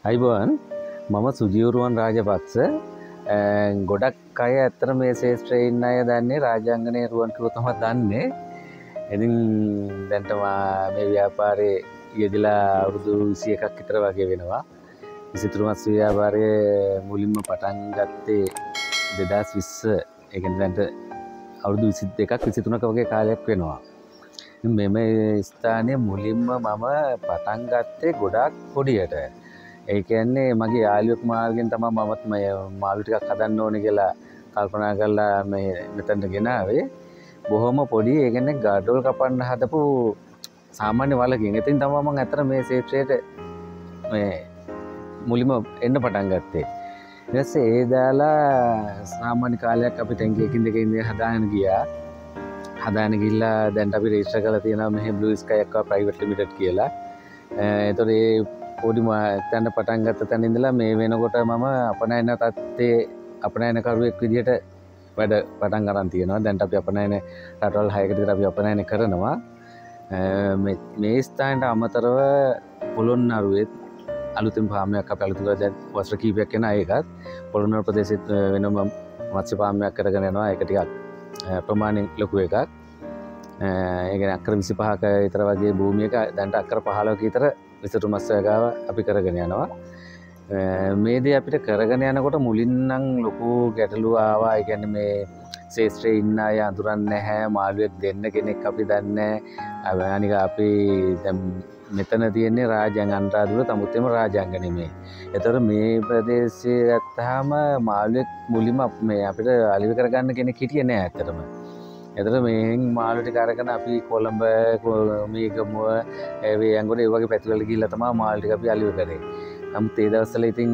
අයිබෝන් මම සුජීවරුවන් රාජපක්ෂ ගොඩක් අය ඇත්තට මේ ශේෂ්ත්‍රයේ ඉන්න අය දන්නේ රාජාංගනයේ රුවන් කිව්වොත් තමයි දන්නේ. ඉතින් දැන්ට මේ ව්‍යාපාරේ යෙදලා අවුරුදු 21ක් විතර වගේ වෙනවා. විසිතුරු මස් ව්‍යාපාරයේ මුලින්ම පටන් ගත්තේ 2020. ඒ කියන්නේ දැන්ට අවුරුදු 22ක් 23ක වගේ කාලයක් වෙනවා. මෙම ස්ථානයේ මුලින්ම මම පටන් ගත්තේ ගොඩක් පොඩියට. ඒ කියන්නේ මගේ යාළුවෙක් මාර්ගෙන් තමයි මමත් මේ මාළු ටිකක් හදන්න ඕනේ කියලා කල්පනා කරලා මේ මෙතනට ගෙනාවේ. බොහොම පොඩි ඒ කියන්නේ ගඩොල් කපන්න හදපු සාමාන්‍ය වලකින්. ඉතින් තමයි මම අතර මේ ශේත්‍රයට මේ මුලින්ම එන්න පටන් ගත්තේ. ඊට පස්සේ ඒ දාලා සාමාන්‍ය කාලයක් අපි ටැංකියකින් දෙකකින් හදාගෙන ගියා. හදාගෙන ගිහිල්ලා දැන් අපි රෙජිස්ටර් කරලා තියෙනවා මෙහි බ්ලූ ස්කයි එකක් ප්‍රයිවට් ලිමිටඩ් කියලා. ඒතකොට ඒ පොඩිම තැන පටන් ගත්ත තැන ඉඳලා මේ වෙනකොට මම අපනයන තත්ත්වයේ අපනයනකරුවෙක් විදිහට වැඩ පටන් ගන්න තියෙනවා. දැන් අපි අපනයන රටවල් 6කට විතර අපි අපනයන කරනවා. මේ ස්ථානයට අමතරව පොළොන්නරුවේ අලුතින් ෆාම්යක් අපි අලුතින් දැන් වසර කීපයක් යන ඒකත් පොළොන්නරු ප්‍රදේශෙත් වෙනම මත්ස්‍ය ෆාම්යක් කරගෙන යනවා. ඒක ටිකක් ප්‍රමාණයෙන් ලොකු එකක්. ඒ කියන්නේ අක්කර 25ක විතර වගේ භූමියක දැන්ට අක්කර 15ක විතර විසිතුරු මස් වගාව අපි කරගෙන යනවා. මේ දේ අපිට කරගෙන යනකොට මුලින් නම් ලොකු ගැටලු ආවා. ඒ කියන්නේ මේ ශේෂ්ත්‍රයේ ඉන්න අය අඳුරන්නේ නැහැ. මාළුවෙක් දෙන්න කෙනෙක් අපි දන්නේ නැහැ. අනික අපි දැන් මෙතන තියෙන්නේ රාජාංග අනුරාධපුර තමුත්තේම රාජාංග නෙමෙයි. ඒතර මේ ප්‍රදේශයේ ගත්තාම මාළුවෙක් මුලින්ම මේ අපිට අලිව කරගන්න කෙනෙක් හිටියේ නැහැ ඇත්තටම. එතකොට මේ මාළු ටික අරගෙන අපි කොළඹ මේගමුව ඒ ඇඟොඩ ඒ වගේ පැතිවල ගිහිල්ලා තමයි මාළු ටික අපි අලිව කරේ. නමුත් ඒ දවස්වල ඉතින්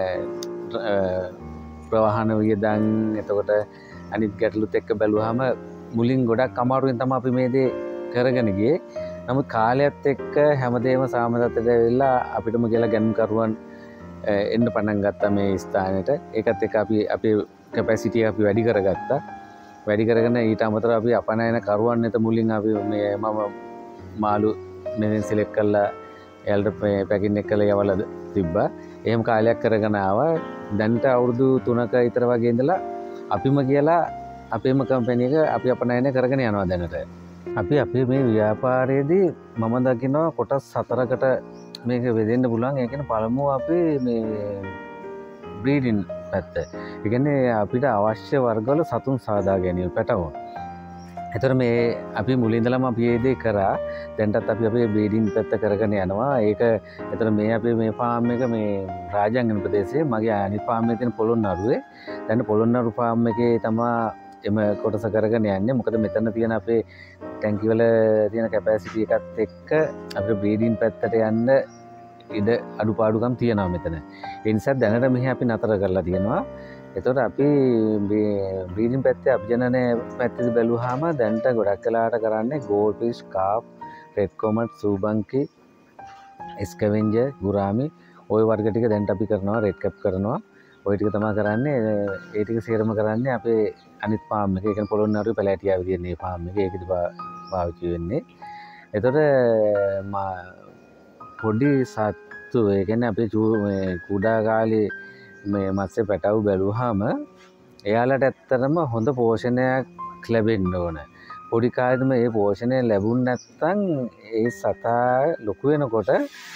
ප්‍රවාහන වියදම් එතකොට අනිත් ගැටලුත් එක්ක බැලුවාම මුලින් ගොඩක් අමාරුවෙන් තමයි අපි මේ දේ කරගෙන ගියේ. නමුත් කාලයත් එක්ක හැමදේම සාමදත්තට ඇවිල්ලා අපිටම කියලා ගැනුම් කරුවන් එන්න පටන් ගත්තා මේ ස්ථානෙට. ඒකත් එක්ක අපි අපේ කැපැසිටි අපි වැඩි කරගත්තා. වැඩි කරගෙන ඊට අමතරව අපි අපනයන කරුවන් නැත මුලින් අපි මේ මම මාළු මෙතෙන් සිලෙක්ට් කරලා එයාලට පැකින් එක කරලා යවලා තිබ්බා. එහෙම කාලයක් කරගෙන ආවා. දැන්ට අවුරුදු 3ක විතර වගේ ඉඳලා අපිම කියලා අපේම කම්පැනි එක අපි අපනයන කරගෙන යනවා දැනට. අපි අපේ මේ ව්‍යාපාරයේදී මම දකිනවා කොටස් 4කට මේක බෙදෙන්න පුළුවන්. ඒ කියන්නේ පළමුව අපි මේ බ්‍රීඩින් පැත්ත. ඒ කියන්නේ අපිට අවශ්‍ය වර්ගවල සතුන් සාදා ගැනීම පැටවුම්. ඒතර මේ අපි මුලින් ඉඳලම අපි මේ දේ කරා. දැන්ටත් අපි අපේ බ්‍රීඩින් පැත්ත කරගෙන යනවා. ඒක ඒතර මේ අපේ මේ ෆාම් එක මේ රාජාංගන ප්‍රදේශයේ මගේ අනිත් ෆාම් එකේ තියෙන පොළොන්නරුවේ. දැන් පොළොන්නරු ෆාම් එකේ තමයි එම කොටස කරගෙන යන්නේ. මොකද මෙතන තියෙන අපේ ටැංකි වල තියෙන කැපැසිටි එකත් එක්ක අපේ බ්‍රීඩින් පැත්තට යන්න ඉඩ අඩුපාඩුකම් තියෙනවා මෙතන. ඒ නිසා දැනට මෙහි අපි නතර කරලා තියෙනවා. ඒතකොට අපි බ්‍රීඩින් පැත්තේ අභිජනනය පැත්තේ බැලුවාම දැන්ට ගොඩක් වෙලාට කරන්නේ goldfish, carp, red comet, shubunkin, scavenger, gourami ওই වර්ග ටික දැන්ට අපි කරනවා. රෙඩ් කැප් කරනවා. ওই ටික තමයි කරන්නේ. ඒ ටික සේරම කරන්නේ අපේ අනිත් ෆාම් එකේ. ඒ කියන්නේ පොළොන්නරුවේ පැලෑටියාවේ තියෙන මේ ෆාම් එකේ. ඒකද පාවිච්චි වෙන්නේ. ඒතකොට පොඩි සත්තු ඒ කියන්නේ අපේ කුඩා කාලේ මේ මත්ස්‍ය පැටවු බැලුවාම එයාලට ඇත්තටම හොඳ පෝෂණයක් ලැබෙන්න ඕන. පොඩි කාලේදී මේ පෝෂණය ලැබුණ නැත්නම් ඒ සතා ලොකු වෙනකොට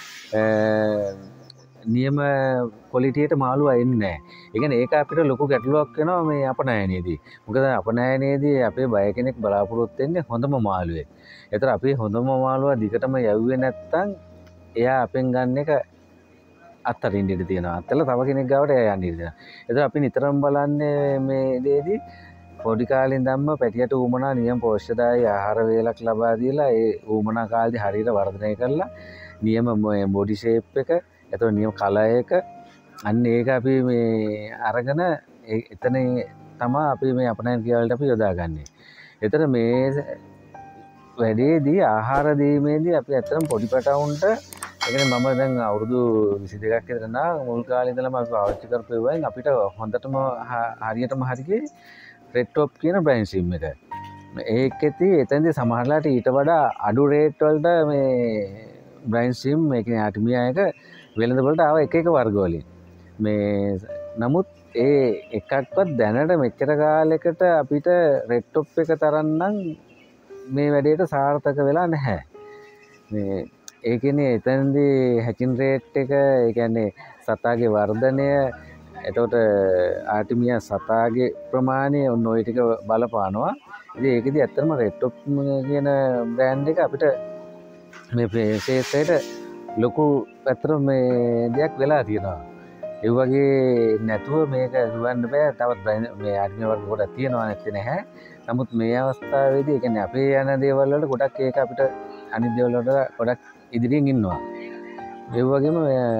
නියම ක්වොලිටියට මාළුවා එන්නේ නැහැ. ඒ කියන්නේ ඒක අපිට ලොකු ගැටලුවක් වෙනවා මේ අපනයනයේදී. මොකද අපනයනයේදී අපේ බය කෙනෙක් බලාපොරොත්තු වෙන්නේ හොඳම මාළුවෙක්. ඒතර අපි හොඳම මාළුවා දිගටම යවුවේ නැත්නම් එයා අපෙන් ගන්න එක අත්තරින් ඉඳී තියෙනවා. අත්තලා තව කෙනෙක් ගාවට එයා යන්න ඉඳී තියෙනවා. ඒතර අපි නිතරම බලන්නේ මේ දේදී පොඩි කාලේ ඉඳන්ම පැටියට ඌමනා නියම පෝෂ්‍යදායී ආහාර වේලක් ලබා දීලා ඒ ඌමනා කාලේදී හරියට වර්ධනය කරලා නියම බොඩි ෂේප් එක එතකොට නියම කලර් එක අන්න ඒක අපි මේ අරගෙන එතන තමයි අපි මේ අපනයන කියලාට අපි යොදාගන්නේ. ඒතර මේ වැඩේදී ආහාර දීමේදී අපි ඇත්තටම පොඩි පැටවුන්ට ඒ කියන්නේ මම දැන් අවුරුදු 22ක් විතර නා මුල් කාලේ ඉඳලම අපි පාවිච්චි කරපු ඒවායින් අපිට හොඳටම හරියටම හරියේ රෙඩ් টොප් කියන බ්‍රෑන්ඩ් සිම් එක. ඒකෙති එතනදී සමහරලාට ඊට වඩා අඩු රේට් වලට මේ බ්‍රෑන්ඩ් සිම් ඒ කියන්නේ ආටිමියා එක වෙළඳපොළට ආව එක වර්ග වලින්. මේ නමුත් ඒ එකක්වත් දැනට මෙච්චර කාලෙකට අපිට රෙඩ් ටොප් එක තරන්නම් මේ වැඩේට සාර්ථක වෙලා නැහැ. මේ ඒ කියන්නේ එතනදී හැචින් රේට් එක ඒ කියන්නේ සතාගේ වර්ධනය එතකොට ආටිමියා සතාගේ ප්‍රමාණය ඔන්න ඔය ටික බලපානවා. ඉතින් ඒකෙදි ඇත්තටම රෙඩ් ටොප් කියන බ්‍රෑන්ඩ් එක අපිට මේ ශේෂ්ත්‍රයට ලොකු ඇත්තටම මේ දෙයක් වෙලා තියෙනවා. ඒ වගේ නැතුව මේක හුවන්න බෑ. තවත් මේ ආටිමියා වර්ග ගොඩක් තියෙනවා නැත්තේ නැහැ. නමුත් මේ අවස්ථාවේදී ඒ කියන්නේ අපේ යන දේවල් වලට ගොඩක් ඒක අපිට අනිත් දේවල් වලට ගොඩක් ඉදිරියෙන් ඉන්නවා. ඒ වගේම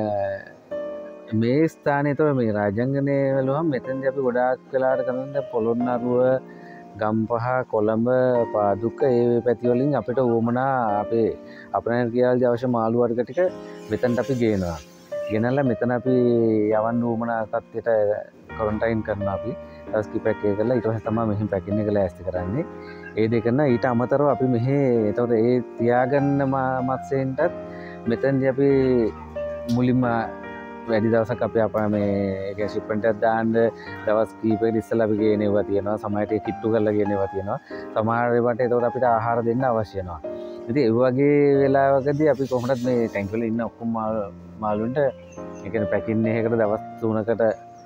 මේ ස්ථානයේ තව මේ රාජාංගනයේ වලම මෙතෙන්දී අපි ගොඩාක් වෙලාවට කරන්නේ පොළොන්නරුව, ගම්පහ, කොළඹ, පාදුක්ක ඒ පැති වලින් අපිට වුමනා අපේ අපරායන ක්‍රියාවලදී අවශ්‍ය මාළු වර්ග ටික මෙතනට අපි ගේනවා. ගෙනල්ලා මෙතන අපි යවන්න වුමනා තත්ත්වයට ක්වොරන්ටයින් කරනවා අපි. දවස් කිහිපයක් ඒක කරලා ඊට පස්සේ තමයි මෙහින් පැකින් එක ලෑස්ති කරන්නේ. ඒ දෙක කරන ඊට අමතරව අපි මෙහි එතකොට ඒ තියාගන්න මත්ස්‍යයන්ටත් මෙතනදී අපි මුලින්ම වැඩි දවසක් අපි අපා මේ ඒ ෂිප්මන්ට් එකක් දාන්න දවස් කිහිපයකට ඉස්සෙල්ලා අපි ගේනවා තියෙනවා. සමහරට කිට්ටු කරලා ගේනවා තියෙනවා. සමහර ඒවාට එතකොට අපිට ආහාර දෙන්න අවශ්‍ය වෙනවා. ඉතින් ඒ වගේ වෙලාවකදී අපි කොහොමද මේ ටැංක් වල ඉන්න ඔක්කොම මාළුන්ට ඒ කියන්නේ පැකින් එකකට දවස් 3කට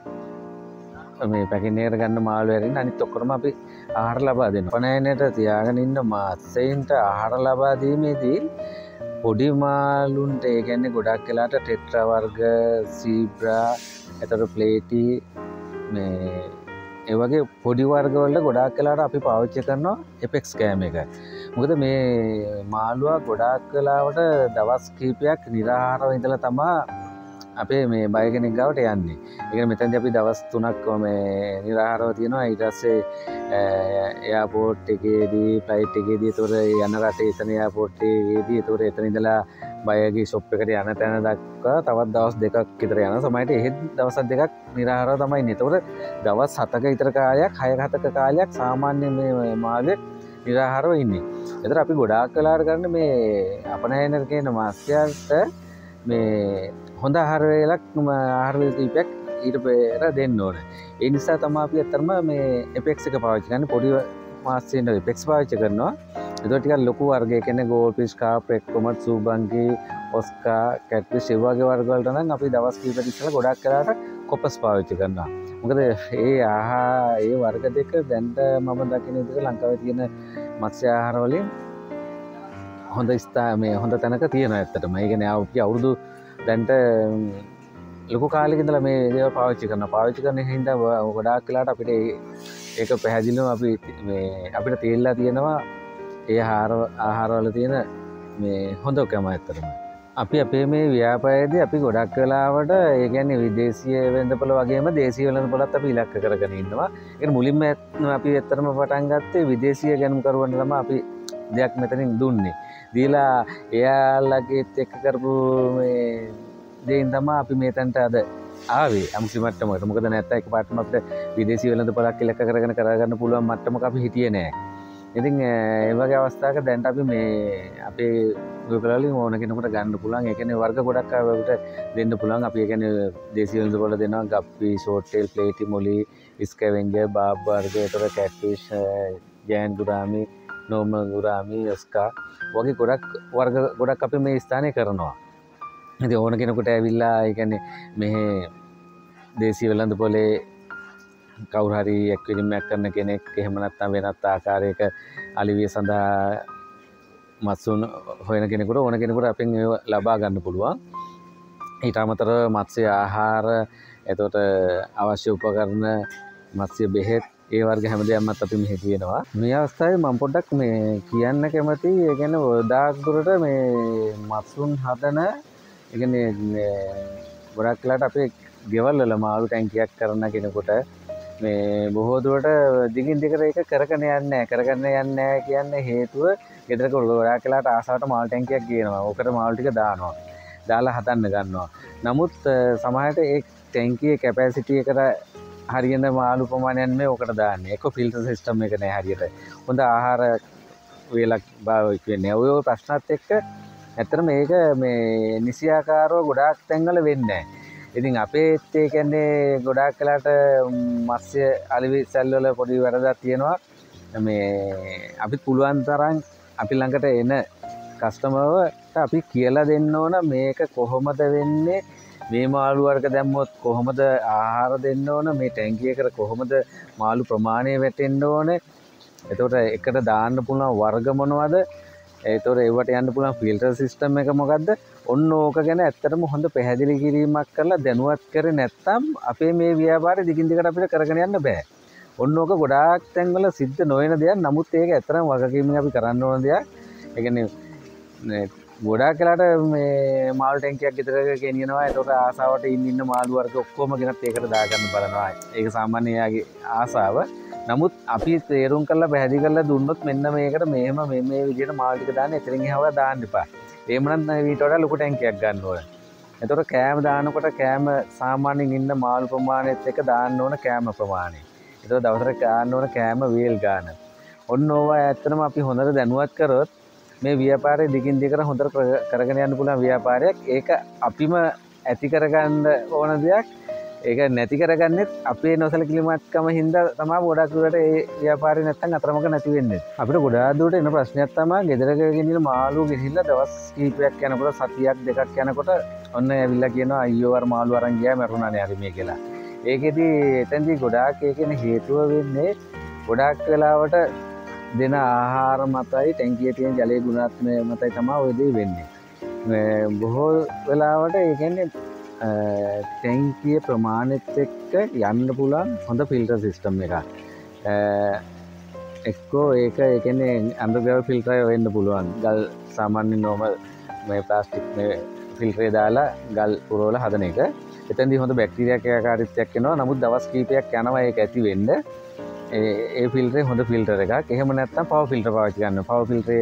මේ පැකින් එකට ගන්න මාළු ඇරින්න අනිත් ඔක්කොම අපි ආහාර ලබා දෙනවා. පණයනට තියාගෙන ඉන්න මත්ස්‍යයන්ට ආහාර ලබා දීමේදී පොඩි මාළුන්ට ඒ කියන්නේ ගොඩක් වෙලාට ටෙට්‍රා වර්ග, සීබ්‍රා, එතකොට ප්ලේටි මේ ඒ වගේ පොඩි වර්ග වලට ගොඩක් වෙලාට අපි පාවිච්චි කරනවා එපෙක්ස් කෑම එක. මොකද මේ මාළුවා ගොඩක් වෙලාවට දවස් කිහිපයක් නිරාහාරව ඉඳලා තමයි අපේ මේ බය කෙනෙක් ගාවට යන්නේ. ඒ කියන්නේ මෙතනදී අපි දවස් 3ක් මේ නිරාහාරව තියෙනවා. ඊට පස්සේ එයාපෝට් එකේදී ෆ්ලයිට් එකේදී ඒතොර යන රටේ එතන එයාපෝට් එකේදී ඒතොර එතන ඉඳලා බයගේ ෂොප් එකට යන තැන දක්වා තවත් දවස් 2ක් විතර යනවා. සමහරට එහෙත් දවස් 2ක් නිරාහාරව තමයි ඉන්නේ. ඒතොර දවස් 7ක විතර කාලයක් 6-7ක කාලයක් සාමාන්‍ය මේ මාළුවෙක් නිරාහාරව ඉන්නේ. ඒතර අපි ගොඩාක් වෙලාවට ගන්න මේ අපනයන කියන මත්ස්‍යයන්ට මේ හොඳ ආහාර වේලක් ආහාර වේල කීපයක් ඊට පෙර දෙන්න ඕනේ. ඒ නිසා තමයි අපි අත්‍තරම මේ එපෙක්ස් එක පාවිච්චි කරන්නේ. පොඩි මාස්යෙන් එපෙක්ස් පාවිච්චි කරනවා. ඒක ටිකක් ලොකු වර්ගයක් කියන්නේ ගෝල්ඩ් ෆිෂ්, කාප්, එක්කොමට්, සූබංගි, ඔස්කා, කැට්ෆිෂ් ඒ වගේ වර්ග වලට නම් අපි දවස් කීපයක් ඉස්සෙල්ලා ගොඩක් වෙලාවට කොපස් පාවිච්චි කරනවා. මොකද ඒ වර්ග දෙක දැන්ට මම දකින විදිහට ලංකාවේ තියෙන මත්ස්‍ය ආහාර වලින් හොඳ හොඳ තැනක තියෙනවා ඇත්තටම. ඒ කියන්නේ අවුරුදු දැන්ට ලොකු කාලෙක ඉඳලා මේ දේවල් පාවිච්චි කරන හින්දා ගොඩාක් වෙලාවට අපිට ඒක පැහැදිලිවම අපිට තේරිලා තියෙනවා ඒ ආහාරවල තියෙන මේ හොඳකම ඇත්තටම. අපි අපේ මේ ව්‍යාපාරයේදී අපි ගොඩක් වෙලාවට ඒ කියන්නේ විදේශීය වෙළඳපොළ වගේම දේශීය වෙළඳපොළත් අපි ඉලක්ක කරගෙන ඉන්නවා. ඒක මුලින්ම අපි ඇත්තටම පටන් ගත්තේ විදේශීය ගැනුම්කරුවන්ට තමයි අපි දෙයක් මෙතනින් දුන්නේ. දීලා එයාලගේත් එක්ක කරපු මේ දෙයින් තමයි අපි මේතන්ට අද ආවේ අමුසි මට්ටමකට. මොකද නැත්නම් එකපාරටම අපිට විදේශීය වෙළඳපොළක් ඉලක්ක කරගන්න පුළුවන් මට්ටමක අපි හිටියේ නෑ. ඉතින් ඒ වගේ අවස්ථාවක දැන් අපි මේ අපේ ගොඩවලින් ඕන කෙනෙකුට ගන්න පුළුවන්. ඒ කියන්නේ වර්ග ගොඩක් අපිට දෙන්න පුළුවන්. අපි ඒ කියන්නේ දේශීය වෙළඳපොළ දෙනවා. Guppy, short tail, platy, molly, scavenger, බාබ් වර්ග, ඒතර කැට්ෆිෂ්, ජයන්ට් ගුරාමි, නෝමල් ගුරාමි, ඔස්කා වගේ වර්ග ගොඩක් අපි මේ ස්ථානයේ කරනවා. ඉතින් ඕන කෙනෙකුට ඇවිල්ලා ඒ කියන්නේ මෙහි දේශීය වෙළඳපොලේ කවුරු හරි එක්විරිමයක් කරන කෙනෙක් එහෙම නැත්නම් වෙනත් ආකාරයක අලිවිය සඳහා මත්ස්‍යුන් හොයන කෙනෙකුට ඕන කෙනෙකුට අපෙන් ඒව ලබා ගන්න පුළුවන්. ඊට අමතරව මත්ස්‍ය ආහාර, එතකොට අවශ්‍ය උපකරණ, මත්ස්‍ය බෙහෙත් ඒ වර්ග හැමදේමත් අපි මෙහි තියෙනවා. මේ අවස්ථාවේ මම පොඩ්ඩක් මේ කියන්න කැමතියි. ඒ කියන්නේ ගොඩාක් දුරට මේ මත්ස්‍යුන් හදන ඒ කියන්නේ ගොඩක් වෙලාට අපේ ගෙවල් වල මාළු ටැංකියක් කරන කෙනෙකුට මේ බොහෝ දුරට දිගින් දිගට ඒක කරගෙන යන්නේ නැහැ කියන්නේ හේතුව ගෙදරක ගොඩාක් වෙලාට ආසාවට මාළු ටැංකියක් ගේනවා. ඕකට මාළු ටික දානවා. දාලා හදන්න ගන්නවා. නමුත් සමහරට ඒ ටැංකියේ කැපැසිටි එකට හරියන මාළු ප්‍රමාණයක් මේ ඕකට දාන්නේ. ඒක ෆිල්ටර් සිස්ටම් එක නෑ හරියට. හොඳ ආහාර වේලක් භාවිත වෙන්නේ. ඔය ප්‍රශ්නත් එක්ක ඇත්තට මේක මේ නිසියාකාරව ගොඩාක් තැන්වල වෙන්නේ නැහැ. ඉතින් අපේත් ඒ කියන්නේ ගොඩාක් වෙලාට මත්ස්‍ය අලෙවි සැල්වල පොඩි වැරදක් තියෙනවා. මේ අපිත් පුළුවන් තරම් අපි ළඟට එන කස්ටමර්වට අපි කියලා දෙන්න ඕන මේක කොහොමද වෙන්නේ, මේ මාළු වර්ග දැම්මොත් කොහොමද ආහාර දෙන්න ඕන, මේ ටැංකියකට කොහොමද මාළු ප්‍රමාණය වැටෙන්න ඕන, එතකොට එකට දාන්න පුළුවන් වර්ග මොනවද, එතකොට ඒවට යන්න පුළුවන් ෆිල්ටර් සිස්ටම් එක මොකද්ද, ඔන්න ඕක ගැන ඇත්තටම හොඳ පැහැදිලි කිරීමක් කරලා දැනුවත් කරේ නැත්නම් අපේ මේ ව්‍යාපාරය දිගින් දිගට අපිට කරගෙන යන්න බෑ. ඔන්න ඕක ගොඩාක් තැන්වල සිද්ධ නොවන දෙයක්. නමුත් ඒක ඇත්තටම වගකීමෙන් අපි කරන්න ඕන දෙයක්. ඒ කියන්නේ ගොඩාක් වෙලාට මේ මාළු ටැංකියක් ගෙදර ගෙනියනවා. ඒකට ආසාවට ඉන්න මාළු වර්ග ඔක්කොම ගෙනත් ඒකට දාගන්න බලනවා. ඒක සාමාන්‍ය එයාගේ ආසාව. නමුත් අපි තේරුම් කරලා පැහැදිලි කරලා දුන්නොත් මෙන්න මේකට මෙහෙම මේ විදිහට මාළු ටික දාන්න, එතනින් එහාව දාන්න එපා. එහෙමනම් ඊට වඩා ලොකු ටැංකියක් ගන්න ඕන. එතකොට කෑම දානකොට කෑම සාමාන්‍යයෙන් ඉන්න මාළු ප්‍රමාණයත් එක්ක දාන්න ඕන කෑම ප්‍රමාණය. එතකොට දවසට ගන්න ඕන කෑම වේල් ගන්න. ඔන්න ඕවා ඇත්තටම අපි හොඳට දැනුවත් කරොත් මේ ව්‍යාපාරය දිගින් දිගට හොඳට කරගෙන යන්න පුළුවන් ව්‍යාපාරයක්. ඒක අපිම ඇති කරගන්න ඕන දෙයක්. ඒක නැති කරගන්නෙත් අපේ නොසලකිලිමත්කම හින්දා තමයි ගොඩක් දුරට ඒ ව්‍යාපාරේ නැත්තම් අතරමඟ නැති වෙන්නේ. අපිට ගොඩාක් දුරට එන ප්‍රශ්නයක් තමයි ගෙදරක ගෙනියන මාළු ගිහිල්ලා දවස් කීපයක් යනකොට, සතියක් දෙකක් යනකොට ඔන්න ඇවිල්ලා කියනවා අයියෝ අර මාළු අරන් ගියා මැරුණානේ හරි මේ කියලා. ඒකෙදි එතෙන්දී ගොඩාක් ඒකෙන හේතුව වෙන්නේ ගොඩාක් වෙලාවට දෙන ආහාර මතයි, ටැංකියේ තියෙන ජලයේ ගුණාත්මක මතයි තමයි ඔය දේ වෙන්නේ. බොහෝ වෙලාවට ඒ කියන්නේ ටැංකිය ප්‍රමාණෙත් එක්ක යන්න පුළුවන් හොඳ ෆිල්ටර් සිස්ටම් එකක්. එක්කෝ ඒක ඒ කියන්නේ අන්ඩර්ග්‍රවුන්ඩ් ෆිල්ටර් වෙන්න පුළුවන්. ගල් සාමාන්‍ය නෝමල් මේ ප්ලාස්ටික් මේ ෆිල්ටරේ දාලා ගල් පුරවලා හදන එක. එතෙන්දී හොඳ බැක්ටීරියා ක්‍රියාකාරීත්වයක් එනවා. නමුත් දවස් කීපයක් යනවා ඒක ඇති වෙන්න. ඒ ෆිල්ටරේ හොඳ ෆිල්ටර් එකක්. එහෙම නැත්නම් පවර් ෆිල්ටර් පාවිච්චි කරන්න. පවර් ෆිල්ටරේ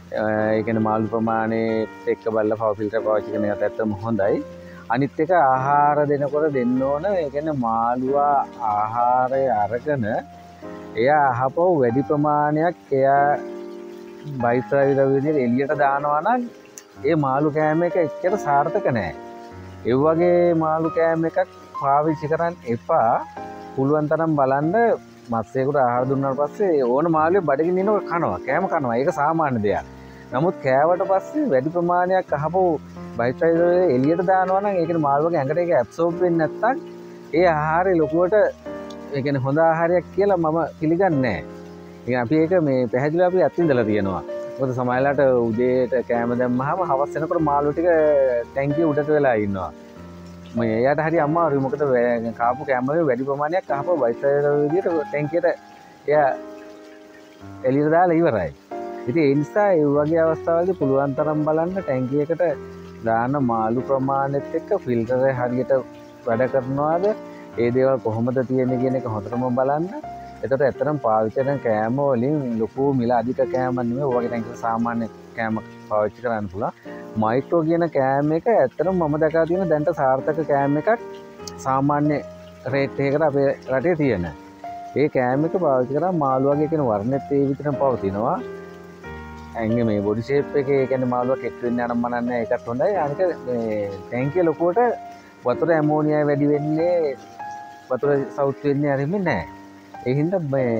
ඒ කියන්නේ මාළු ප්‍රමාණයත් එක්ක බලලා පවර් ෆිල්ටර් පාවිච්චි කරන එකත් ඇත්තම හොඳයි. අනිත් එක ආහාර දෙනකොට දෙන්න ඕන. ඒ කියන්නේ මාළුවා ආහාරය අරගෙන එයා අහපව වැඩි ප්‍රමාණයක් එයා බයිස්රාවිල විදිහට එළියට දානවා නම් ඒ මාළු කෑම එක එච්චර සාර්ථක නෑ. ඒ වගේ මාළු කෑම එකක් පාවිච්චි කරන්න එපා. පුළුවන් තරම් බලන්න මත්ස්‍යයකට ආහාර දුන්නාට පස්සේ ඕන මාළුවේ බඩගින්න ඉන්නකොට කනවා, කෑම කනවා. ඒක සාමාන්‍ය දෙයක්. නමුත් කෑවට පස්සේ වැඩි ප්‍රමාණයක් අහපව බයිස්රාවිල එළියට දානවා නම් ඒකේ මාළුවගේ ඇඟට ඒක ඇබ්සෝබ් වෙන්නේ නැත්තම් ඒ ආහාරය ලොකුවට ඒ කියන්නේ හොඳ ආහාරයක් කියලා මම පිළිගන්නේ නැහැ. ඉතින් අපි ඒක මේ පැහැදිලිව අපි අත්විඳලා තියෙනවා. මොකද සමහරවිට උදේට කෑම දැම්මහම හවස් වෙනකොට මාළු ටික ටැංකිය උඩට වෙලා ඉන්නවා. මේ එයාට හරි අමාරුයි. මොකද කාපු කෑම වල වැඩි ප්‍රමාණයක් අහපව වයිසර් විදියට ටැංකියට එයා එළියට දාලා ඉවරයි. ඉතින් ඒ නිසා ඒ වගේ අවස්ථාවලදී පුළුවන් තරම් බලන්න ටැංකියකට දාන මාළු ප්‍රමාණයත් එක්ක ෆිල්ටර් එක හරියට වැඩ කරනවාද, ඒ දේවල් කොහොමද තියෙන්නේ කියන එක හොඳටම බලන්න. එතකොට ඇත්තටම පාවිච්චි කරන කෑම වලින් ලොකු මිල අධික කෑම නෙමෙයි. ඔයගේ ටැංකිය සාමාන්‍ය කෑම පාවිච්චි කරන්න පුළුවන්. මයික්‍රෝ කියන කෑම එක ඇත්තටම මම දැකලා තියෙන දැන්ට සාර්ථක කෑම එකක් සාමාන්‍ය රේට් එකකට අපේ රටේ තියෙන. ඒ කෑම එක පාවිච්චි කරා මාළුවාගේ කියන වර්ණෙත් ඒ විතරම පවතිනවා. ඇඟේ මේ බොඩි ෂේප් එකේ කියන්නේ මාළුවා කෙට් වෙන්න යනම් මනන්නේ ඒකත් හොඳයි. අනික මේ ටැංකිය ලොකුවට වතුර ඇමෝනියා වැඩි වෙන්නේ, වතුර සවුත් වෙන්නේ අරින්නේ නැහැ. ඒ හින්දා මේ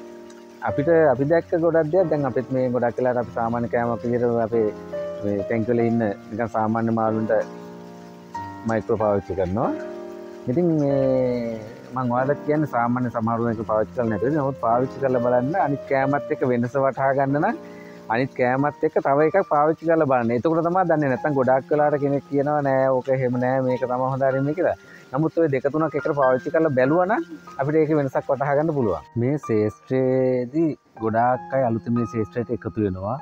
අපි දැක්ක ගොඩක් දේවල් දැන් අපිත් මේ ගොඩක් වෙලාවට අපි සාමාන්‍ය කෑමක් විදිහට අපේ මේ ටැංකිය වල ඉන්න නිකන් සාමාන්‍ය මාළුන්ට මයික්‍රෝ පාවිච්චි කරනවා. ඉතින් මේ මම ඔයාලට කියන්නේ සාමාන්‍ය සමහරව එක පාවිච්චි කරලා නැතුව නමුත් පාවිච්චි කරලා බලන්න. අනිත් කෑමත් එක්ක වෙනස වටහා ගන්න නම් අනිත් කෑමත් එක්ක තව එකක් පාවිච්චි කරලා බලන්න. එතකොට තමයි දන්නේ. නැත්තම් ගොඩාක් වෙලාවට කෙනෙක් කියනවා නෑ ඕක එහෙම නෑ මේක තමයි හොඳ අරින්නේ කියලා. නමුත් ඔය දෙක තුනක් එකට පාවිච්චි කරලා බැලුවා නම් අපිට ඒකේ වෙනසක් වටහා ගන්න පුළුවන්. මේ ශේෂ්ත්‍රයේදී ගොඩාක් අය අලුතෙන් මේ ශේෂ්ත්‍රයට එකතු වෙනවා.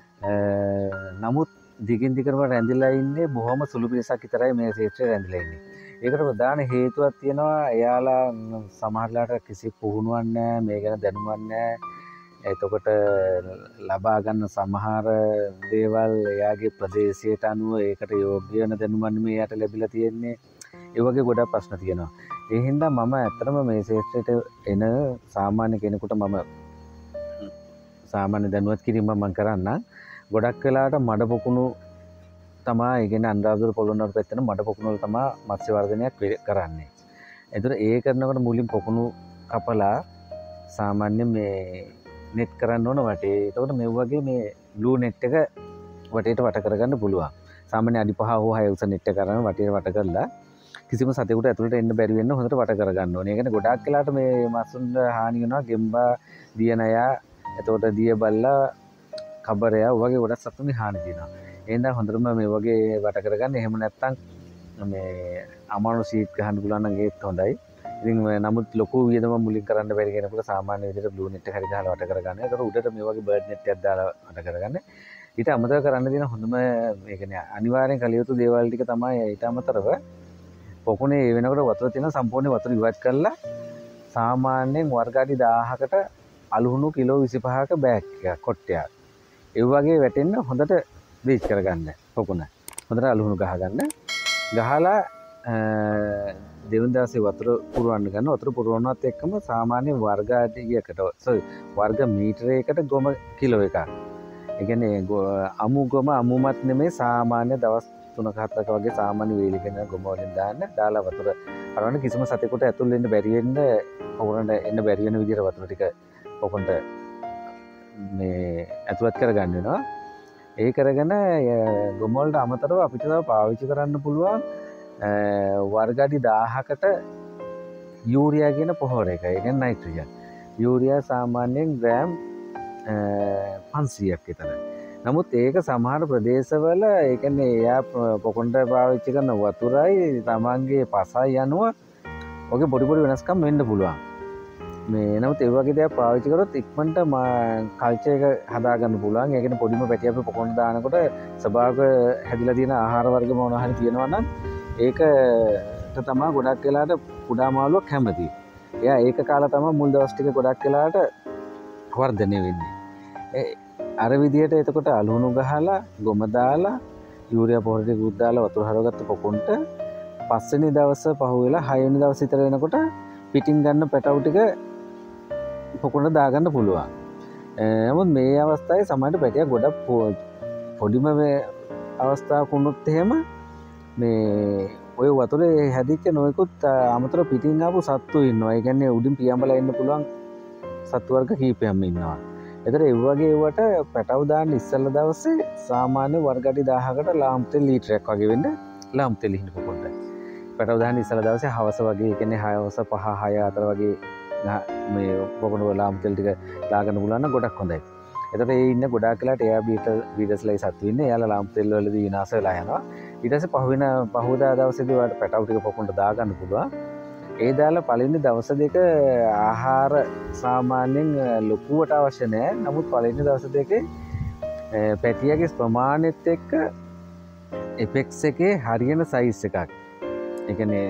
නමුත් දිගින් දිගටම රැඳිලා ඉන්නේ බොහොම සුළු පිරිසක් විතරයි මේ ශේෂ්ත්‍රයේ රැඳිලා ඉන්නේ. ඒකට ප්‍රධාන හේතුවක් තියෙනවා. එයාලා සමහරලාට කිසි පුහුණුවක් නැහැ, මේ ගැන දැනුමක් නැහැ. එතකොට ලබා ගන්න සමහර දේවල් එයාගේ ප්‍රදේශයට අනුව ඒකට යෝග්‍ය වෙන දැනුමක් නෙමෙයි එයාට ලැබිලා තියෙන්නේ. ඒ වගේ ගොඩක් ප්‍රශ්න තියෙනවා. ඒ හින්දා මම ඇත්තටම මේ ශේෂ්ත්‍රයට එන සාමාන්‍ය කෙනෙකුට මම සාමාන්‍ය දැනුවත් කිරීමක් මම කරන්නම්. ගොඩක් වෙලාවට මඩ පොකුණු තමයි ඒ කියන්නේ අනුරාධපුර පොළොන්නරුව පැත්තෙන මඩ පොකුණු වල තමයි මත්ස්‍ය වර්ධනයක් කරන්නේ. ඒතර ඒ කරනකොට මුලින් පොකුණු කපලා සාමාන්‍ය මේ නෙට් කරන්න ඕන වටේ. එතකොට මේ වගේ මේ බ්ලූ නෙට් එක වටේට වට කරගන්න පුළුවන්. සාමාන්‍ය අඩි 5 හෝ 6 උස නෙට් එක කරන වටේට වට කරලා කිසිම සතෙකුට ඇතුළට එන්න බැරි වෙන්න හොඳට වට කරගන්න ඕනේ. ඒ කියන්නේ ගොඩාක් වෙලාට මේ මත්ස්‍යුන්ට හානි වෙනවා. ගෙම්බා, දියනයා, එතකොට දිය බල්ලා, කබරයා වගේ ගොඩක් සතුන්ගේ හානි තියෙනවා. එහෙනම් හොඳටම මේ වගේ වට කරගන්න. එහෙම නැත්නම් මේ අමානු සීට් ගහන්න පුළුවන් නම් ඒත් හොඳයි. ඉතින් නමුත් ලොකු වියදම මුලින් කරන්න බැරි කෙනෙකුට සාමාන්‍ය විදිහට බ්ලූ නෙට් එක හරි ගහලා වට කරගන්න. ඒතර උඩට මේ වගේ බර්ඩ් නෙට් එකක් දාලා වට කරගන්න. ඊට අමතරව කරන්න තියෙන හොඳම මේ කියන්නේ අනිවාර්යෙන් කළ යුතු දේවල් ටික තමයි ඊට අමතරව පොකුණේ ඒ වෙනකොට වතුර තියෙන සම්පූර්ණ වතුර ඉවත් කරලා සාමාන්‍යයෙන් වර්ග අඩි 1000කට අලුහුණු කිලෝ 25ක බෑග් එකක් කොට්ටයක්. ඒ වගේ වැටෙන්න හොඳට බීච් කරගන්න පොකුණ. හොඳට අලුහුණු ගහගන්න. ගහලා දෙවන දවසේ වතුර පුරවන්න ගන්න. වතුර පුරවනවත් එක්කම සාමාන්‍ය වර්ග අඩියකට වර්ග මීටරයකට ගොම කිලෝ එකක්. ඒ කියන්නේ අමු ගොම අමුමත් නෙමෙයි සාමාන්‍ය දවස් 3-4ක වගේ සාමාන්‍ය වේලිකන ගොම වලින් දාලා වතුර අරවන්න. කිසිම සතෙකුට ඇතුල් වෙන්න බැරි වෙන්න පොකුණට එන්න බැරි වෙන විදිහට වතුර ටික පොකුණට මේ ඇතුළත් කරගන්න වෙනවා. ඒ කරගෙන ගොම වලට අමතරව අපිට තව පාවිච්චි කරන්න පුළුවන් වර්ග අඩි 1000කට යූරියා කියන පොහොර එක. ඒ කියන්නේ නයිට්‍රජන්. යූරියා සාමාන්‍යයෙන් ග්‍රෑම් 500ක් විතර. නමුත් ඒක සමහර ප්‍රදේශවල ඒ කියන්නේ එයා පොකුණට පාවිච්චි කරන වතුරයි තමන්ගේ පසයි යනුව ඔගේ පොඩි පොඩි වෙනස්කම් වෙන්න පුළුවන්. මේ නමුත් ඒ වගේ දේවල් පාවිච්චි කරොත් ඉක්මනට කල්චර් එක හදාගන්න පුළුවන්. ඒ කියන්නේ පොඩිම පැටි අපි පොකුණට දානකොට ස්වභාවික හැදිලා තියෙන ආහාර වර්ග මොනවා හරි තියෙනවා නම් ඒකට තමයි ගොඩක් වෙලාට කුඩා මාළුවා කැමති. එයා ඒක කාලා තමයි මුල් දවස් ටික ගොඩක් වෙලාට වර්ධනය වෙන්නේ. අර විදිහට එතකොට අලුහුණු ගහලා ගොම දාලා යූරියා පොහොර ටික උත් දාලා වතුර හරවගත්ත පොකුණට පස්වෙනි දවස පහුවෙලා හයවෙනි දවස් විතර වෙනකොට පිටින් ගන්න පැටවු ටික පොකුණට දාගන්න පුළුවන්. නමුත් මේ අවස්ථාවේ සමහරට පැටියක් ගොඩක් පොඩිම අවස්ථාවක් වුණොත් එහෙම මේ ඔය වතුරේ හැදිච්ච නොයෙකුත් අමතර පිටින් ආපු සත්තු ඉන්නවා. ඒ කියන්නේ උඩින් පියඹලා ඉන්න පුළුවන් සත්තු වර්ග කීපයක්ම ඉන්නවා. එතන ඒ වගේ වට පැටව දාන්න ඉස්සෙල්ලා දවසේ සාමාන්‍ය වර්ග අඩි 1000කට ලාම් තෙල් ලීටරයක් වගේ වෙන්න ලාම් තෙල් ඉන්න පොකොන්ට. පැටව දාන්න ඉස්සෙල්ලා දවසේ හවස වගේ ඒ කියන්නේ හවස 5-6 අතර වගේ මේ පොකොන ලාම් තෙල් ටික දාගන්න පුළුවන් නම් ගොඩක් හොඳයි. එතකොට ඒ ඉන්න ගොඩාක් වෙලාට එයා බීටර්ස්ලයි සත්තු ඉන්නේ. එයාලා ලාම් තෙල් වලදී විනාශ වෙලා යනවා. ඊට පස්සේ පහුවදා දවසේදී ඔයාලට පැටව ටික පොකුණට දාගන්න පුළුවන්. ඒ දාලා පළවෙනි දවස් දෙක ආහාර සාමාන්‍යයෙන් ලොකුවට අවශ්‍ය නැහැ. නමුත් පළවෙනි දවස් දෙකේ පැටියගේ ප්‍රමාණෙත් එක්ක එපෙක්ස් එකේ හරියන සයිස් එකක්. ඒ කියන්නේ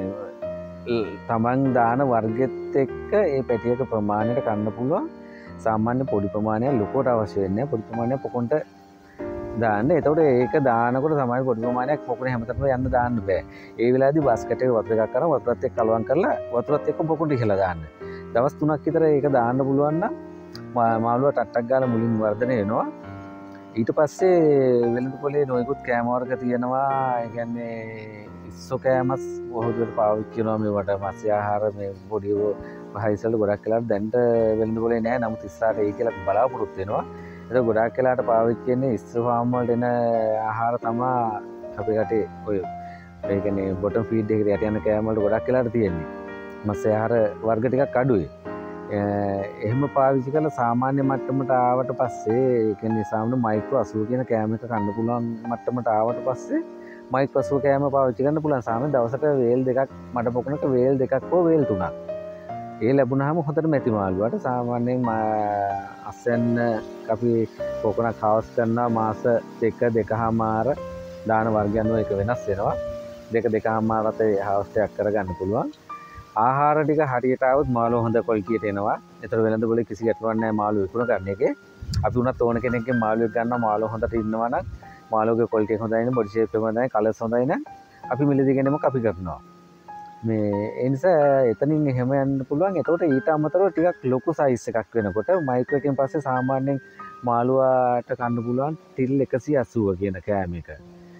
තමන් දාන වර්ගෙත් එක්ක ඒ පැටියක ප්‍රමාණයට කන්න පුළුවන්. සාමාන්‍ය පොඩි ප්‍රමාණයක් ලොකුවට අවශ්‍ය වෙන්නේ නැහැ. පොඩි ප්‍රමාණයක් පොකුණට දාන්න. එතකොට ඒක දානකොට තමයි පොඩි ප්‍රමාණයක් පොකුණේ හැමතැනම යන්න දාන්න බෑ. ඒ වෙලාවේදී බස්කට් එකේ වතුර එකක් කරන් වතුරත් එක්ක කලවම් කරලා වතුරත් එක්ක පොකුණට ඉහලා දාන්න. දවස් 3ක් විතර ඒක දාන්න පුළුවන් නම් මාළුවා ටට්ටක් ගාලා මුලින් වර්ධනය වෙනවා. ඊට පස්සේ වෙළඳ පොලේ නොයෙකුත් කෑම වර්ග තියෙනවා. ඒ කියන්නේ ඉස්සෝ කෑමස් බොහෝදුරට පාවිච්චි කරනවා මේවට. මත්ස්‍ය ආහාර මේ පොඩි පහයිසල් ගොඩක් වෙලාවට දැන්ට වෙළඳ පොලේ නැහැ. නමුත් ඉස්සරහට ඒ කියලා බලාපොරොත්තු වෙනවා. ඒක ගොඩාක් වෙලාවට පාවිච්චි කරන්නේ ඉස්සෝ ෆාම් වලට එන ආහාර තමයි අපේ රටේ ඔය ඒ කියන්නේ බොටම් ෆීඩ් එකේ යට යන කෑම වලට ගොඩක් වෙලාවට තියෙන්නේ. මත්ස්‍ය ආහාර වර්ග ටිකක් අඩුයි. එහෙම පාවිච්චි කරලා සාමාන්‍ය මට්ටමට ආවට පස්සේ ඒ කියන්නේ සාමාන්‍ය මයික්‍රෝ 80 කියන කෑම එක කන්න පුළුවන් මට්ටමට ආවට පස්සේ මයික්‍රෝ 80 කෑම පාවිච්චි කරන්න පුළුවන්. සාමාන්‍ය දවසට වේල් දෙකක් මඩ පොකුණක වේල් දෙකක් හෝ වේල් තුනක්. ඒ ලැබුණාම හොඳට මැටි මාළුවාට සාමාන්‍යයෙන් අස්සෙන් අපි පොකුණක් හවස් කරනවා මාස 2-2.5 දාන වර්ගයන් වල එක වෙනස් වෙනවා. 2-2.5 හවස් එකක් කරගන්න පුළුවන්. ආහාර ටික හරියට આવොත් මාළුව හොඳ ක්වොලිටියට එනවා. ඒතර වෙළඳ පොලේ කිසි ගැටලුවක් නැහැ මාළුව විකුණ ගන්න එකේ. අපි උනත් ඕන කෙනෙක්ගෙන් මාළුවෙක් ගන්නවා මාළුව හොඳට ඉන්නවා නම් මාළුවගේ ක්වොලිටි එක හොඳයි නේ බොඩි ෂේප් එක හොඳයි කලර්ස් හොඳයි නම් අපි මිලදී ගෙනම අපි කරනවා. මේ ඒ නිසා එතනින් එහෙම යන්න පුළුවන්. එතකොට ඊට අමතරව ටිකක් ලොකු සයිස් එකක් වෙනකොට මයික්‍රෝ එකෙන් පස්සේ සාමාන්‍යයෙන් මාළුවාට කන්න පුළුවන් ටිල් 180 කියන කෑම එක.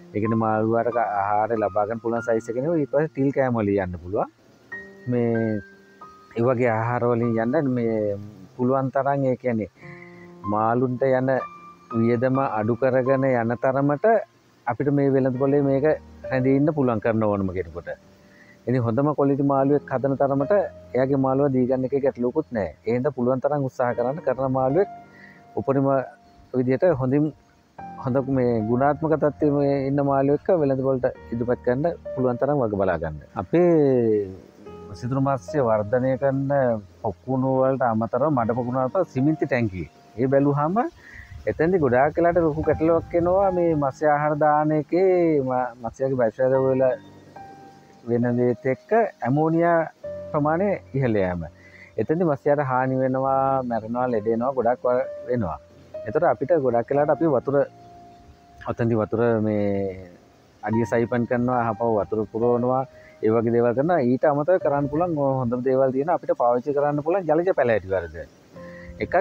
ඒ කියන්නේ මාළුවාට ආහාර ලබා ගන්න පුළුවන් සයිස් එකේ නෙවෙයි ඊට පස්සේ ටිල් කෑම වලින් යන්න පුළුවන්. මේ ඒ වගේ ආහාර වලින් යන්න මේ පුළුවන් තරම් ඒ කියන්නේ මාළුන්ට යන වියදම අඩු කරගෙන යන තරමට අපිට මේ වෙළඳපොලේ මේක රැඳී ඉන්න පුළුවන් කරන ඕනම කෙනෙකුට. ඉතින් හොඳම ක්වොලිටි මාළුවෙක් හදන තරමට එයාගේ මාළුව දී ගන්න එකේ ගැටලුවකුත් නැහැ. ඒ හින්දා පුළුවන් තරම් උත්සාහ කරන මාළුවෙක් උපරිම විදියට හොඳ මේ ගුණාත්මක තත්ත්වයේ ඉන්න මාළුවෙක් වෙළඳපොලට ඉදිරිපත් කරන්න පුළුවන් තරම් වග බලා ගන්න. අපේ සිදුරු මත්ස්‍ය වර්ධනය කරන පොකුණු වලට අමතරව මඩ පොකුණු වලට සිමෙන්ති ටැංකිය. ඒ බැලුවාම එතෙන්දි ගොඩාක් වෙලාට ලොකු ගැටලුවක් එනවා මේ මත්ස්‍ය ආහාර දාන එකේ මත්ස්‍යගේ බයිෆ්ලවර් වල වෙන දේත් එක්ක ඇමෝනියා ප්‍රමාණය ඉහළ යෑම. එතෙන්දි මත්ස්‍යයට හානි වෙනවා, මැරෙනවා, ලෙඩ වෙනවා ගොඩක් වෙනවා. ඒතර අපිට ගොඩක් වෙලාට අපි වතුර මේ අඩිය සයිපන් කරනවා, අහපව වතුර පුරවනවා, ඒ වගේ දේවල් කරනවා. ඊට අමතරව කරන්න පුළුවන් හොඳම දේවල් තියෙනවා අපිට පාවිච්චි කරන්න පුළුවන් ජලජ පැලෑටි වර්ග. එකක්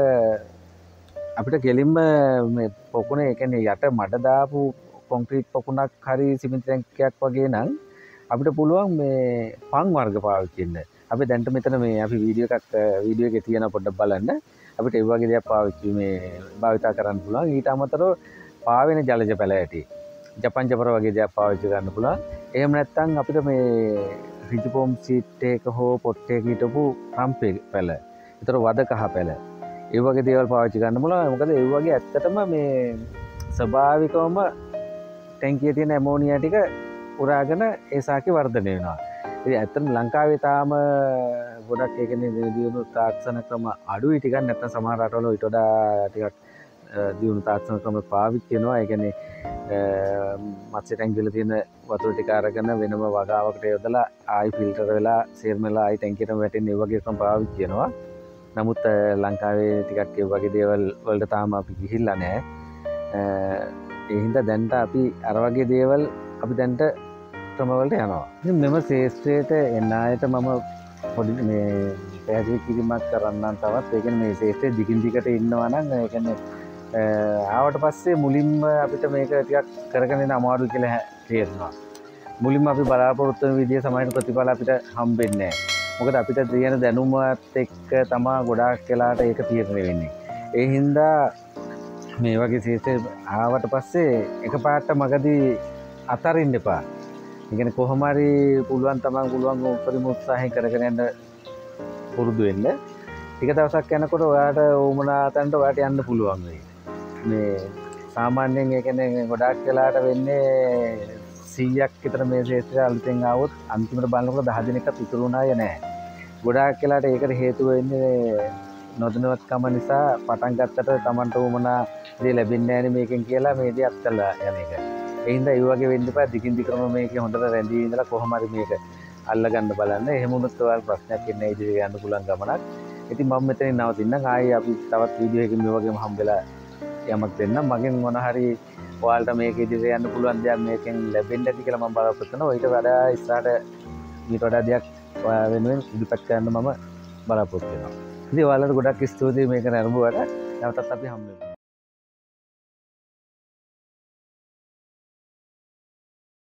අපිට කෙලින්ම මේ පොකුණ ඒ කියන්නේ යට මඩ දාපු කොන්ක්‍රීට් පොකුණක් හරි සිමෙන්ති ටැංකියක් වගේ නම් අපිට පුළුවන් මේ පන් වර්ග පාවිච්චි කරන්න. අපි දැන්ට මෙතන මේ අපි වීඩියෝ එකේ තියෙන පොඩ්ඩක් බලන්න. අපිට ඒ වගේ දේවල් පාවිච්චි භාවිතා කරන්න පුළුවන්. ඊට අමතරව පාවෙන ජලජ පැලෑටි, ජපන් ජපර වගේ දේවල් පාවිච්චි කරන්න පුළුවන්. එහෙම නැත්නම් අපිට මේ රිජිපොම් සීට් එක හෝ පොට් එකක හිටපු රම්පේ පැල. ඒතර වද කහ පැල. ඒ වගේ දේවල් පාවිච්චි කරන්න පුළුවන්. මොකද ඒ වගේ ඇත්තටම මේ ස්වභාවිකවම ටැංකියේ තියෙන ඇමෝනියා ටික උරාගෙන ඒ සාකේ වර්ධනය වෙනවා. ඉතින් ඇත්තටම ලංකාවේ තාම ගොඩක් ඒ කියන්නේ දියුණු තාක්ෂණ ක්‍රම අඩුයි ටිකක්. නැත්නම් සමහර රටවල ඊට වඩා ටිකක් දියුණු තාක්ෂණ ක්‍රම පාවිච්චි කරනවා. ඒ කියන්නේ මත්ස්‍ය ටැංකිය වල තියෙන වතුර ටික අරගෙන වෙනම වගාවකට යොදලා ආයි ෆිල්ටර් වෙලා සේර්මලා ආයි ටැංකියටම වැටෙන ඒ වගේ ක්‍රම පාවිච්චි කරනවා. නමුත් ලංකාවේ ටිකක් ඒ වගේ දේවල් වලට තාම අපි ගිහිල්ලා නැහැ. ඒ හින්දා දැන්ට අපි අර වගේ දේවල් අපි දැන්ට ක්‍රමවලට යනවා. ඉතින් මෙම ශේෂ්ත්‍රයට එන අයට මම පොඩි මේ පැහැදිලි කිරීමක් කරන්නම් තවත්. ඒ කියන්නේ මේ ශේෂ්ත්‍රයේ දිගින් දිගට ඉන්නවා නම් ඒ කියන්නේ ආවට පස්සේ මුලින්ම අපිට මේක ටිකක් කරගෙන යන අමාරුයි කියලා තේරෙනවා. මුලින්ම අපි බලාපොරොත්තු වෙන විදිය සමාන ප්‍රතිඵල අපිට හම්බෙන්නේ නැහැ. මොකද අපිට තියෙන දැනුමත් එක්ක තමයි ගොඩාක් වෙලාට ඒක තීරණය වෙන්නේ. ඒ හින්දා මේ වගේ ශේෂ්ත්‍රය ආවට පස්සේ එකපාරට මගදී අතරින්න එපා. ඒ කියන්නේ කොහොම හරි පුළුවන් උපරිම උත්සාහයෙන් කරගෙන යන්න පුරුදු වෙන්න. ටික දවසක් යනකොට ඔයාට ඕමනා තැනට ඔයාට යන්න පුළුවන් වෙයි. මේ සාමාන්‍යයෙන් ඒ කියන්නේ ගොඩාක් වෙලාට වෙන්නේ 100ක් විතර මේ ශේෂ්ත්‍රය අලුතෙන් ආවොත් අන්තිමට බලනකොට 10 දිනකට ඉතුරු වුණාය නැහැ. ගොඩාක් වෙලාට ඒකට හේතුව වෙන්නේ නොදැනුවත්කම නිසා පටන් ගත්තට Tamanට උමනා දේ ලැබෙන්නේ නැහැ මේකෙන් කියලා මේ දේ අත්කලා යන එක. ඒ හින්දා ඒ වගේ වෙන්න එපා. දිගින් දිගටම මේකේ හොඳට රැඳී ඉඳලා කොහොම හරි මේක අල්ලගන්න බලන්න. එහෙම වුණොත් ඔයාලට ප්‍රශ්නයක් එන්නේ ඉදිරියට යන්න පුළුවන් ගමනක්. ඉතින් මම මෙතනින් නවතින්නම්. ආයේ අපි තවත් වීඩියෝ එකකින් මේ වගේම හම්බෙලා යමක් දෙන්නම්. මගෙන් මොන හරි ඔයාලට මේක ඉදිරියට යන්න පුළුවන් දෙයක් මේකෙන් ලැබෙන්න ඇති කියලා මම බලාපොරොත්තු වෙනවා. ඊට වඩා ඉස්සරහට ඊට වඩා දෙයක් ඔයා වෙනුවෙන් ඉදිරිපත් කරන්න මම බලාපොරොත්තු වෙනවා. ඉතින් ඔයාලට ගොඩක් ස්තුතියි මේක නරඹුවට. නැවතත් අපි හම්බ වෙමු.